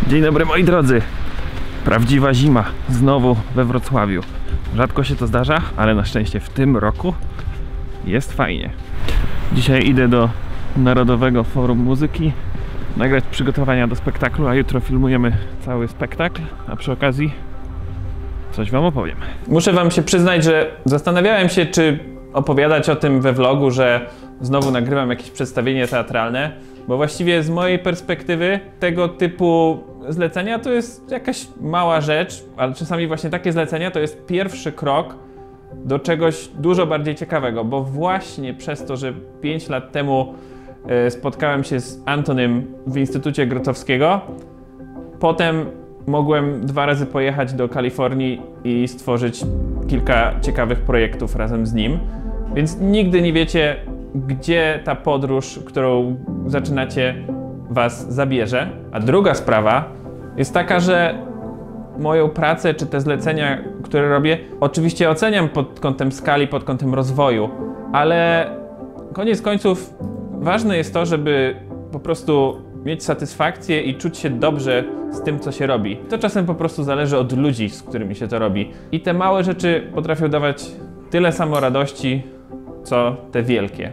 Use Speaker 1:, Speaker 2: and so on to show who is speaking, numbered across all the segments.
Speaker 1: Dzień dobry moi drodzy. Prawdziwa zima znowu we Wrocławiu. Rzadko się to zdarza, ale na szczęście w tym roku jest fajnie. Dzisiaj idę do Narodowego Forum Muzyki nagrać przygotowania do spektaklu, a jutro filmujemy cały spektakl, a przy okazji coś wam opowiem. Muszę wam się przyznać, że zastanawiałem się, czy opowiadać o tym we vlogu, że znowu nagrywam jakieś przedstawienie teatralne, bo właściwie z mojej perspektywy tego typu zlecenia to jest jakaś mała rzecz, ale czasami właśnie takie zlecenia to jest pierwszy krok do czegoś dużo bardziej ciekawego, bo właśnie przez to, że 5 lat temu spotkałem się z Antonym w Instytucie Grotowskiego, potem mogłem 2 razy pojechać do Kalifornii i stworzyć kilka ciekawych projektów razem z nim, więc nigdy nie wiecie, gdzie ta podróż, którą zaczynacie, was zabierze. A druga sprawa jest taka, że moją pracę czy te zlecenia, które robię, oczywiście oceniam pod kątem skali, pod kątem rozwoju, ale koniec końców ważne jest to, żeby po prostu mieć satysfakcję i czuć się dobrze z tym, co się robi. To czasem po prostu zależy od ludzi, z którymi się to robi. I te małe rzeczy potrafią dawać tyle samo radości, co te wielkie.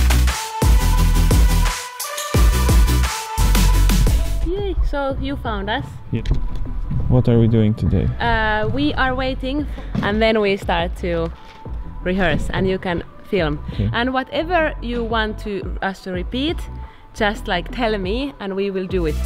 Speaker 2: Yay, so you found us.
Speaker 1: Yeah. What are we doing today?
Speaker 2: We are waiting and then we start to rehearse and you can film.
Speaker 1: Okay.
Speaker 2: And whatever you want us to repeat, just like tell me and we will do it.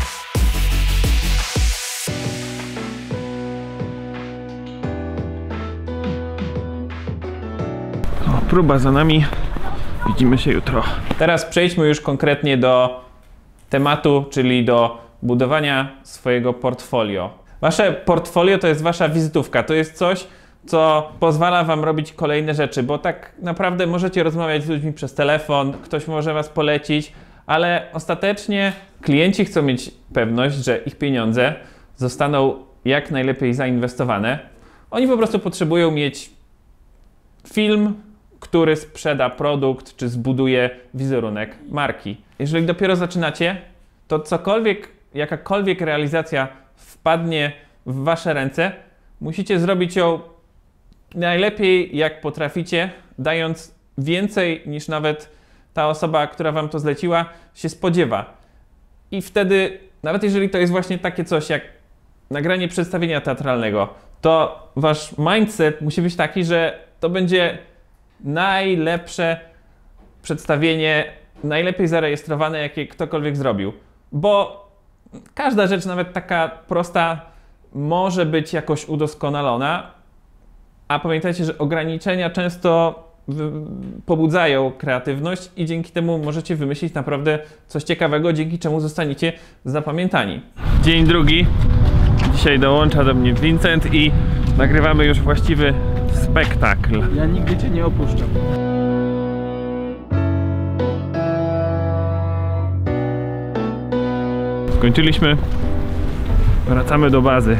Speaker 1: O, próba za nami. Widzimy się jutro. Teraz przejdźmy już konkretnie do tematu, czyli do budowania swojego portfolio. Wasze portfolio to jest wasza wizytówka. To jest coś, co pozwala wam robić kolejne rzeczy, bo tak naprawdę możecie rozmawiać z ludźmi przez telefon, ktoś może was polecić, ale ostatecznie klienci chcą mieć pewność, że ich pieniądze zostaną jak najlepiej zainwestowane. Oni po prostu potrzebują mieć film, który sprzeda produkt, czy zbuduje wizerunek marki. Jeżeli dopiero zaczynacie, to jakakolwiek realizacja wpadnie w wasze ręce, musicie zrobić ją najlepiej jak potraficie, dając więcej niż nawet ta osoba, która wam to zleciła, się spodziewa. I wtedy, nawet jeżeli to jest właśnie takie coś jak nagranie przedstawienia teatralnego, to wasz mindset musi być taki, że to będzie najlepsze przedstawienie, najlepiej zarejestrowane, jakie ktokolwiek zrobił. Bo każda rzecz, nawet taka prosta, może być jakoś udoskonalona, a pamiętajcie, że ograniczenia często pobudzają kreatywność i dzięki temu możecie wymyślić naprawdę coś ciekawego, dzięki czemu zostaniecie zapamiętani. Dzień drugi. Dzisiaj dołącza do mnie Vincent i nagrywamy już właściwy spektakl.
Speaker 3: Ja nigdy cię nie opuszczam.
Speaker 1: Skończyliśmy. Wracamy do bazy.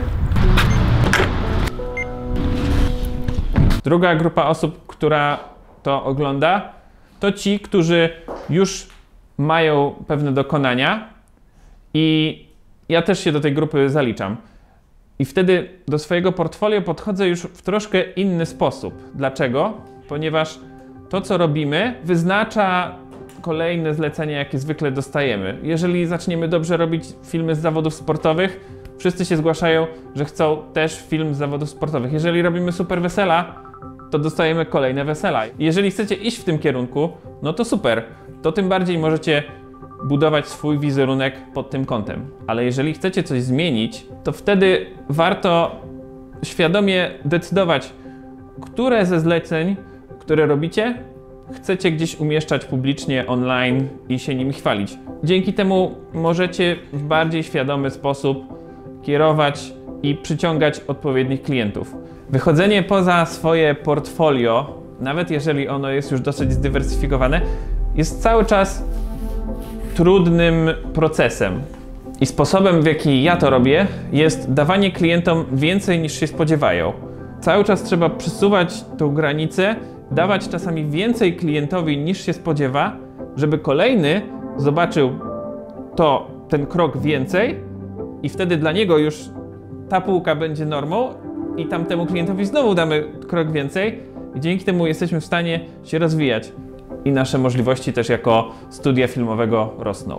Speaker 1: Druga grupa osób, która to ogląda, to ci, którzy już mają pewne dokonania i ja też się do tej grupy zaliczam. I wtedy do swojego portfolio podchodzę już w troszkę inny sposób. Dlaczego? Ponieważ to, co robimy, wyznacza kolejne zlecenia, jakie zwykle dostajemy. Jeżeli zaczniemy dobrze robić filmy z zawodów sportowych, wszyscy się zgłaszają, że chcą też film z zawodów sportowych. Jeżeli robimy super wesela, to dostajemy kolejne wesela. Jeżeli chcecie iść w tym kierunku, no to super. To tym bardziej możecie budować swój wizerunek pod tym kątem. Ale jeżeli chcecie coś zmienić, to wtedy warto świadomie decydować, które ze zleceń, które robicie, chcecie gdzieś umieszczać publicznie online i się nimi chwalić. Dzięki temu możecie w bardziej świadomy sposób kierować i przyciągać odpowiednich klientów. Wychodzenie poza swoje portfolio, nawet jeżeli ono jest już dosyć zdywersyfikowane, jest cały czas trudnym procesem. I sposobem, w jaki ja to robię, jest dawanie klientom więcej niż się spodziewają. Cały czas trzeba przesuwać tą granicę, dawać czasami więcej klientowi niż się spodziewa, żeby kolejny zobaczył ten krok więcej i wtedy dla niego już ta półka będzie normą i tamtemu klientowi znowu damy krok więcej i dzięki temu jesteśmy w stanie się rozwijać i nasze możliwości też jako studia filmowego rosną.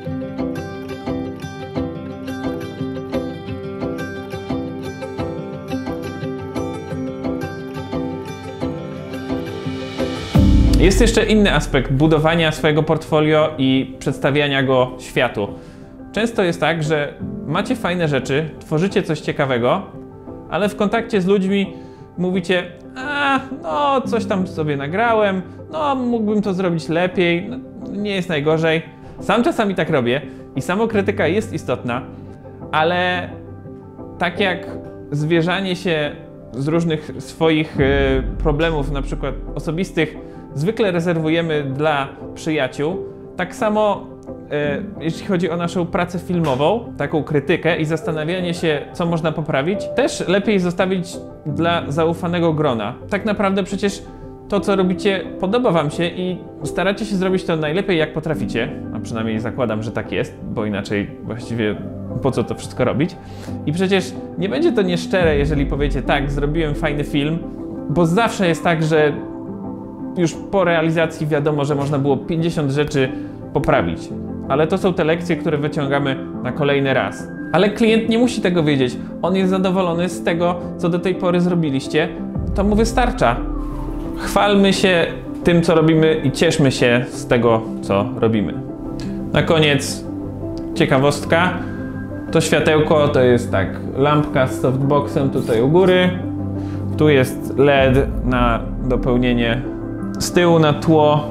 Speaker 1: Jest jeszcze inny aspekt budowania swojego portfolio i przedstawiania go światu. Często jest tak, że macie fajne rzeczy, tworzycie coś ciekawego, ale w kontakcie z ludźmi mówicie: no coś tam sobie nagrałem, no mógłbym to zrobić lepiej, no, nie jest najgorzej. Sam czasami tak robię i samokrytyka jest istotna, ale tak jak zwierzanie się z różnych swoich problemów, na przykład osobistych, zwykle rezerwujemy dla przyjaciół, tak samo jeśli chodzi o naszą pracę filmową, taką krytykę i zastanawianie się, co można poprawić, też lepiej zostawić dla zaufanego grona. Tak naprawdę przecież to, co robicie, podoba wam się i staracie się zrobić to najlepiej, jak potraficie, a przynajmniej zakładam, że tak jest, bo inaczej właściwie po co to wszystko robić. I przecież nie będzie to nieszczere, jeżeli powiecie: tak, zrobiłem fajny film, bo zawsze jest tak, że już po realizacji wiadomo, że można było 50 rzeczy poprawić. Ale to są te lekcje, które wyciągamy na kolejny raz. Ale klient nie musi tego wiedzieć. On jest zadowolony z tego, co do tej pory zrobiliście. To mu wystarcza. Chwalmy się tym, co robimy i cieszmy się z tego, co robimy. Na koniec ciekawostka. To światełko to jest tak, lampka z softboxem tutaj u góry. Tu jest LED na dopełnienie. Z tyłu na tło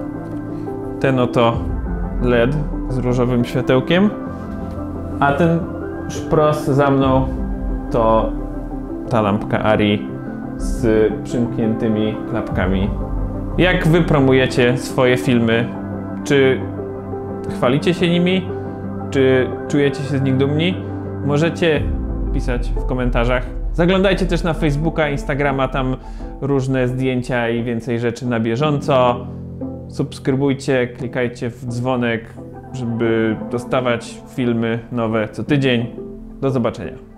Speaker 1: ten oto LED z różowym światełkiem, a ten szpros za mną to ta lampka Arri z przymkniętymi klapkami. Jak wy promujecie swoje filmy? Czy chwalicie się nimi? Czy czujecie się z nich dumni? Możecie pisać w komentarzach. Zaglądajcie też na Facebooka, Instagrama, tam różne zdjęcia i więcej rzeczy na bieżąco. Subskrybujcie, klikajcie w dzwonek, żeby dostawać filmy nowe co tydzień. Do zobaczenia.